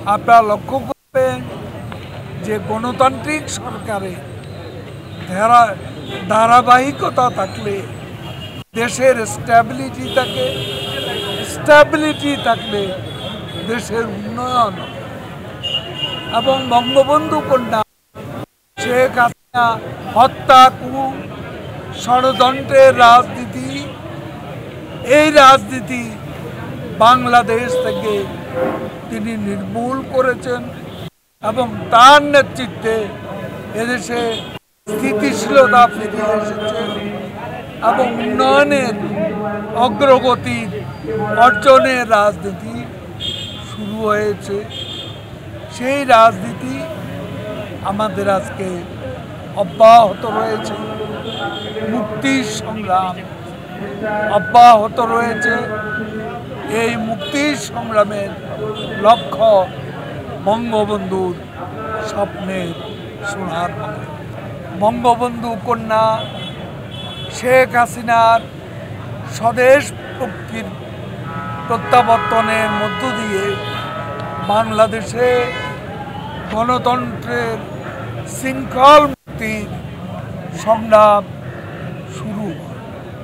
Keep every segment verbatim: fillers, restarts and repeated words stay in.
আপনারা লক্ষ্য করবেন যে গণতান্ত্রিক সরকারে ধারা ধারাবাহিকতা থাকলে দেশের স্ট্যাবিলিটি থাকে, স্ট্যাবিলিটি থাকলে দেশের উন্নয়ন। এবং বঙ্গবন্ধু কন্যা শেখ হাসিনা হত্যা, কু, ষড়যন্ত্রের রাজনীতি, এই রাজনীতি বাংলাদেশ থেকে তিনি নির্মূল করেছেন এবং তার নেতৃত্বে এদেশে স্থিতিশীলতা ফিরে এসেছে এবং উন্নয়নের অগ্রগতির অর্জনের রাজনীতি শুরু হয়েছে। সেই রাজনীতি আমাদের আজকে অব্যাহত রয়েছে, মুক্তির সংগ্রাম অব্যাহত রয়েছে। এই মুক্তির সংগ্রামের লক্ষ্য বঙ্গবন্ধুর স্বপ্নের সোনার বাংলা। বঙ্গবন্ধু কন্যা শেখ হাসিনার স্বদেশ প্রক্তির প্রত্যাবর্তনের মধ্য দিয়ে বাংলাদেশে গণতন্ত্রের শৃঙ্খল মুক্তির সংগ্রাম শুরু হয়।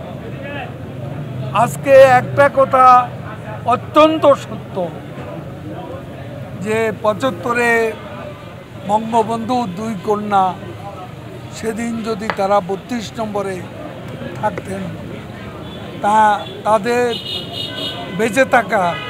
আজকে একটা কথা অত্যন্ত সত্য যে পঁচাত্তরে বঙ্গবন্ধু দুই কন্যা সেদিন যদি তারা বত্রিশ নম্বরে থাকতেন, তা তাদের বেঁচে থাকা